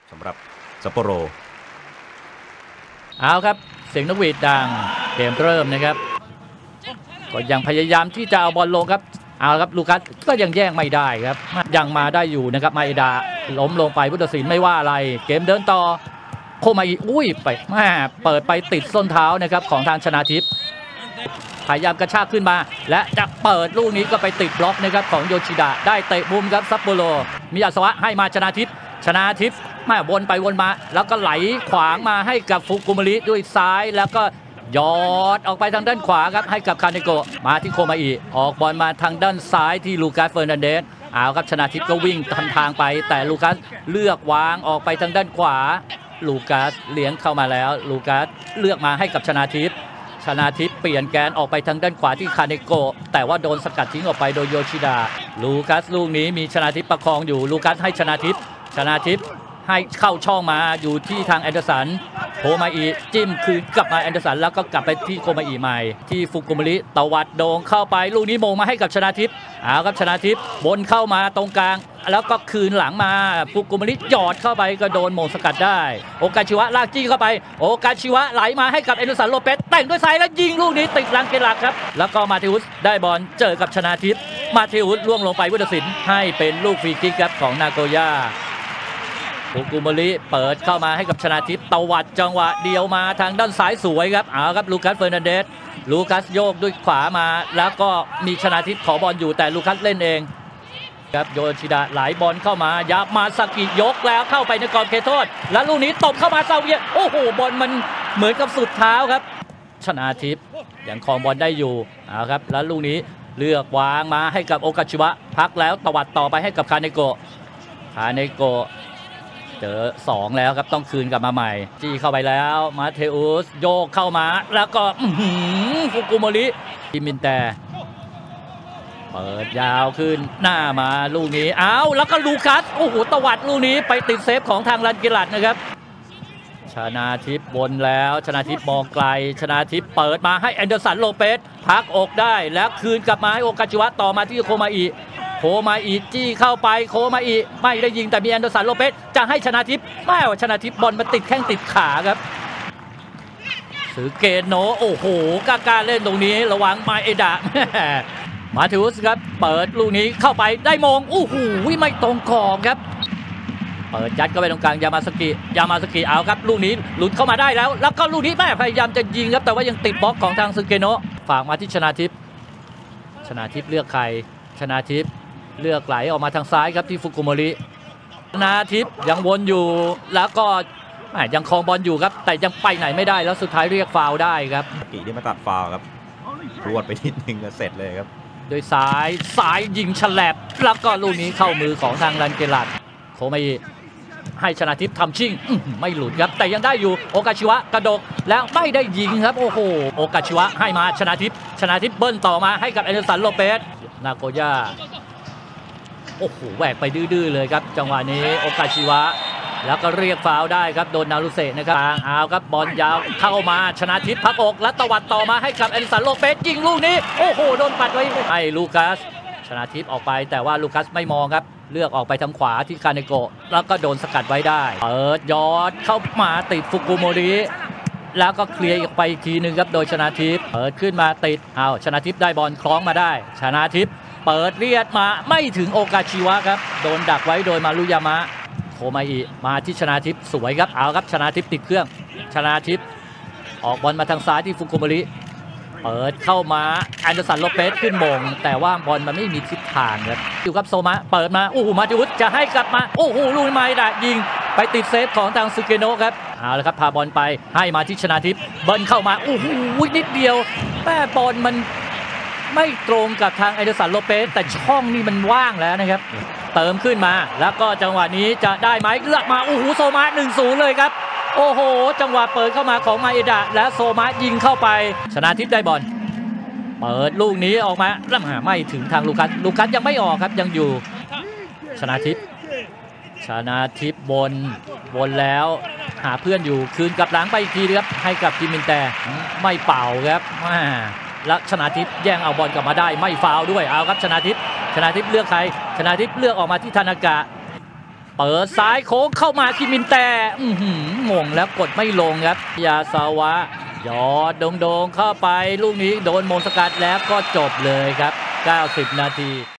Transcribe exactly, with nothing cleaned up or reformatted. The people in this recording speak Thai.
สำหรับซัปโปโรเอาครับเสียงนกหวีดดังเกมเริ่มนะครับก็ยังพยายามที่จะเอาบอลลงครับเอาครับลูคัสก็ยังแย่งไม่ได้ครับยังมาได้อยู่นะครับมาเอดาล้มลงไปพุทธศิลป์ไม่ว่าอะไรเกมเดินต่อโคมาอีอุ้ยไปแม่เปิดไปติดส้นเท้านะครับของทางชนาทิพย์พยายามกระชากขึ้นมาและจะเปิดลูกนี้ก็ไปติดบล็อกนะครับของโยชิดะได้เตะมุมครับซัปโปโรมิยาสวะให้มาชนาทิพย์ชนาทิพย์แม่วนไปวนมาแล้วก็ไหลขวางมาให้กับฟุกุมริด้วยซ้ายแล้วก็ยอดออกไปทางด้านขวาครับให้กับคาเนโกะมาที่โคมาอิออกบอลมาทางด้านซ้ายที่ลูคัสเฟอร์นันเดสเอาครับชนาทิพย์ก็วิ่งทำทางไปแต่ลูคัสเลือกวางออกไปทางด้านขวาลูคัสเลี้ยงเข้ามาแล้วลูคัสเลือกมาให้กับชนาทิพย์ชนาทิพย์เปลี่ยนแกนออกไปทางด้านขวาที่คาเนโกะแต่ว่าโดนสกัดทิ้งออกไปโดยโยชิดะลูคัสลูกนี้มีชนาทิพย์ประคองอยู่ลูคัสให้ชนาทิพย์ชนาทิพย์ให้เข้าช่องมาอยู่ที่ทางแอนเดอร์สันโคมาอิจิ้มคืนกลับมาแอนเดอร์สันแล้วก็กลับไปที่โคมาอิใหม่ที่ฟุกุมริตวัดโด่งเข้าไปลูกนี้โมงมาให้กับชนาทิพย์เอาครับชนาทิพย์บนเข้ามาตรงกลางแล้วก็คืนหลังมาฟุกุมริหยอดเข้าไปก็โดนโมงสกัดได้โอกาชิวะลากจี้เข้าไปโอกาชิวะไหลมาให้กับแอนเดอร์สันโลเปสแต่งด้วยซ้ายแล้วยิงลูกนี้ติดหลังเกลักครับแล้วก็มาเทอุสได้บอลเจอกับชนาทิพย์มาเทอุสล่วงลงไปพุทธศิลป์ให้เป็นลูกฟรีคิกครับของนาโกย่าฟุกุมริเปิดเข้ามาให้กับชนาทิพย์ตวัดจังหวะเดียวมาทางด้านซ้ายสวยครับเอาครับลูคัสเฟอร์นันเดสลูคัสโยกด้วยขวามาแล้วก็มีชนาทิพย์ขอบอลอยู่แต่ลูคัสเล่นเองครับโยชิดะไหลบอลเข้ามายามาสกิยกแล้วเข้าไปในกรอบเขตโทษแล้วลูกนี้ตบเข้ามาซาเวียโอ้โหบอลมันเหมือนกับสุดเท้าครับชนาทิพย์ยังครองบอลได้อยู่เอาครับแล้วลูกนี้เลือกวางมาให้กับโอกาชิวะพักแล้วตวัดต่อไปให้กับคาเนโกะคาเนโกะเจอสองแล้วครับต้องคืนกลับมาใหม่จี้เข้าไปแล้วมาเทอุสโยกเข้ามาแล้วก็ฟุกุโมริจิมินแต่เปิดยาวขึ้นหน้ามาลูกนี้อ้าวแล้วก็ลูคัสโอ้โหตวัดลูกนี้ไปติดเซฟของทางรันกิลัดนะครับชนาทิพย์บนแล้วชนาทิพย์มองไกลชนาทิพย์เปิดมาให้แอนเดอร์สันโลเปสพักอกได้แล้วคืนกลับมาให้โอกาจิวะต่อมาที่โคมาอิโคมาอิจี้เข้าไปโคมาอิไม่ได้ยิงแต่มีแอนเดอร์สันโลเปสจะให้ชนาทิพย์ไม่ว่าชนาทิพย์บอลมาติดแข้งติดขาครับสือเกตโนโอ้โหกล้าเล่นตรงนี้ระวังมาเอดะมาทิวส์ครับเปิดลูกนี้เข้าไปได้มงโอ้โหไม่ตรงกรอบครับเปิดยัดเข้าไปตรงกลางยามาสกิยามาสกิเอาครับลูกนี้หลุดเข้ามาได้แล้วแล้วก็ลูกนี้แม่พยายามจะยิงครับแต่ว่ายังติดบล็อกของทางซึเกโนะฝากมาที่ชนาทิพย์ชนาทิพย์เลือกใครชนาทิพย์เลือกไหลออกมาทางซ้ายครับที่ฟุกุโมริชนาทิพย์ยังวนอยู่แล้วก็ยังครองบอลอยู่ครับแต่ยังไปไหนไม่ได้แล้วสุดท้ายเรียกฟาวล์ได้ครับกีที่มาตัดฟาวล์ครับรวดไปนิดนึงก็เสร็จเลยครับโดยซ้ายซ้ายยิงฉลับแล้วก็ลูกนี้เข้ามือของทางรันเกลัดโคมาอิให้ชนาทิพย์ทำชิ่งไม่หลุดครับแต่ยังได้อยู่โอกาชิวะกระดกแล้วไม่ได้ยิงครับโอ้โหโอกาชิวะให้มาชนาทิพย์ชนาทิพย์เบิ้ลต่อมาให้กับแอนเดอร์สันโลเปสนาโกย่าโอ้โหแหวกไปดื้อๆเลยครับจังหวะนี้โอกาชิวะแล้วก็เรียกฟาวล์ได้ครับโดนนารุเซะนะครับเอาครับบอลยาวเข้ามาชนาทิพย์พักอกและตวัดต่อมาให้กับแอนเดอร์สันโลเปสยิงลูกนี้โอ้โหโดนปัดไว้ให้ลูคัสชนาทิพย์ออกไปแต่ว่าลูคัสไม่มองครับเลือกออกไปทางขวาที่คาเนโกะแล้วก็โดนสกัดไว้ได้เปิดยอดเข้ามาติดฟุกุโมริแล้วก็เคลียร์ออกไปอีกทีหนึ่งครับโดยชนาทิพย์เปิดขึ้นมาติดเอาชนาทิพย์ได้บอลคล้องมาได้ชนาทิพย์เปิดเรียดมาไม่ถึงโอกาชิวะครับโดนดักไว้โดยมารุยามะโคมาอิมาที่ชนาทิพย์สวยครับเอาครับชนาทิพย์ติดเครื่องชนาทิพย์ออกบอลมาทางซ้ายที่ฟุกุโมริเปิดเข้ามาแอนเดอร์สันโลเปสขึ้นมงแต่ว่าบอลมันไม่มีทิศทางครับอยู่กับโซมะเปิดมาโอ้โหมาติวุฒจะให้กลับมาโอ้โหลูกไม่ได้ยิงไปติดเซฟของทางซึเกโนะครับเอาละครับพาบอลไปให้มาที่ชนาทิพย์เบิ้ลเข้ามาโอ้โหนิดเดียวแม่บอลมันไม่ตรงกับทางแอนเดอร์สันโลเปสแต่ช่องนี้มันว่างแล้วนะครับเติมขึ้นมาแล้วก็จังหวะนี้จะได้ไหมเลือกมาโอ้โหโซมะ หนึ่งศูนย์ เลยครับโอ้โหจังหวะเปิดเข้ามาของมาเอดะและโซมะยิงเข้าไปชนาทิพย์ได้บอลเปิดลูกนี้ออกมาแล้วไม่ถึงทางลูคัสลูคัสยังไม่ออกครับยังอยู่ชนาทิพย์ชนาทิพย์บนบนแล้วหาเพื่อนอยู่คืนกลับหลังไปอีกทีครับให้กับจิมินแต่ไม่เป่าครับแล้วชนาทิพย์แย่งเอาบอลกลับมาได้ไม่ฟาวล์ด้วยเอาครับชนาทิพย์ชนาทิพย์เลือกใครชนาทิพย์เลือกออกมาที่ธนากะเปิดซ้ายโค้งเข้ามาคิมินแต่อื้อหือหม่งแล้วกดไม่ลงครับยาซาวะยอดโด่งๆเข้าไปลูกนี้โดนโมงสกัดแล้วก็จบเลยครับเก้าสิบนาที